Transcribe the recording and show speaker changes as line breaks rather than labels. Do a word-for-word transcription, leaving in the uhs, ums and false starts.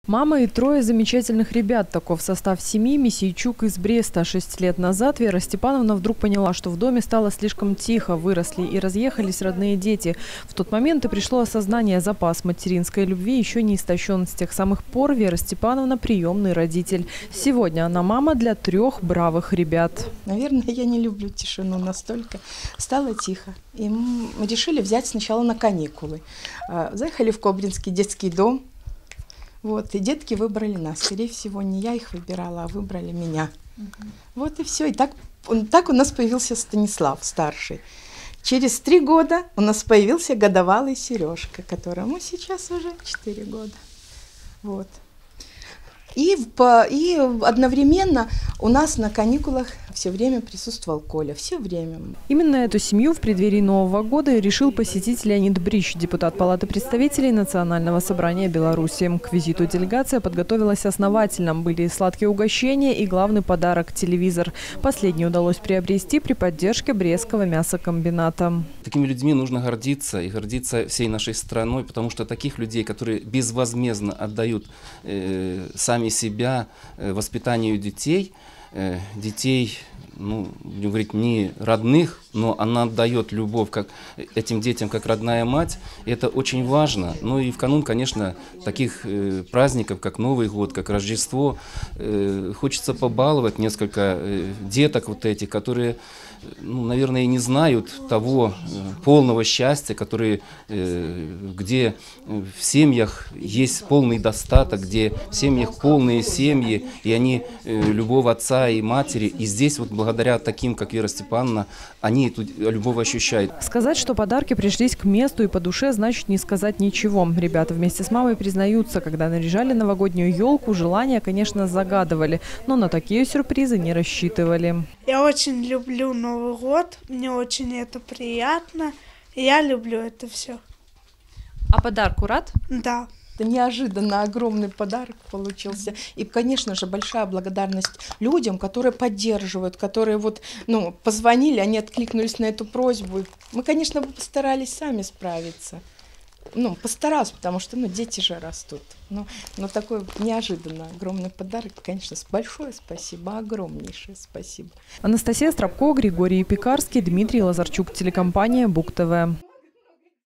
Мама и трое замечательных ребят. Таков состав семьи Мисейчук из Бреста. Шесть лет назад Вера Степановна вдруг поняла, что в доме стало слишком тихо, выросли и разъехались родные дети. В тот момент и пришло осознание: запас материнской любви еще не истощен. С тех самых пор Вера Степановна приемный родитель. Сегодня она мама для трех бравых ребят.
Наверное, я не люблю тишину настолько. Стало тихо. И мы решили взять сначала на каникулы. Заехали в Кобринский детский дом. Вот, и детки выбрали нас. Скорее всего, не я их выбирала, а выбрали меня. Угу. Вот и все. И так, он, так у нас появился Станислав, старший. Через три года у нас появился годовалый Сережка, которому сейчас уже четыре года. Вот. И, по, и одновременно у нас на каникулах все время присутствовал Коля. Все время.
Именно эту семью в преддверии Нового года решил посетить Леонид Брич, депутат Палаты представителей Национального собрания Беларуси. К визиту делегация подготовилась основательно. Были сладкие угощения и главный подарок – телевизор. Последний удалось приобрести при поддержке Брестского мясокомбината.
Такими людьми нужно гордиться и гордиться всей нашей страной, потому что таких людей, которые безвозмездно отдают э, сами себя э, воспитанию детей, э, детей, ну, будем говорить, не родных, но она отдает любовь как этим детям, как родная мать. И это очень важно. Ну и в канун, конечно, таких э, праздников, как Новый год, как Рождество, э, хочется побаловать несколько э, деток вот этих, которые, ну, наверное, и не знают того э, полного счастья, которые, э, где в семьях есть полный достаток, где в семьях полные семьи, и они э, любовь отца и матери. И здесь вот благодаря таким, как Вера Степановна, они эту любовь ощущают.
Сказать, что подарки пришлись к месту и по душе, значит не сказать ничего. Ребята вместе с мамой признаются, когда наряжали новогоднюю елку, желания, конечно, загадывали, но на такие сюрпризы не рассчитывали.
Я очень люблю Новый год, мне очень это приятно, и я люблю это все.
А подарку рад?
Да.
Это неожиданно огромный подарок получился. И, конечно же, большая благодарность людям, которые поддерживают, которые вот, ну, позвонили, они откликнулись на эту просьбу. Мы, конечно, постарались сами справиться. Ну, постарался, потому что, ну, дети же растут. Ну, но такой неожиданно огромный подарок, конечно, большое спасибо, огромнейшее спасибо.
Анастасия Стропко, Григорий Пекарский, Дмитрий Лазарчук, телекомпания Бук ТВ.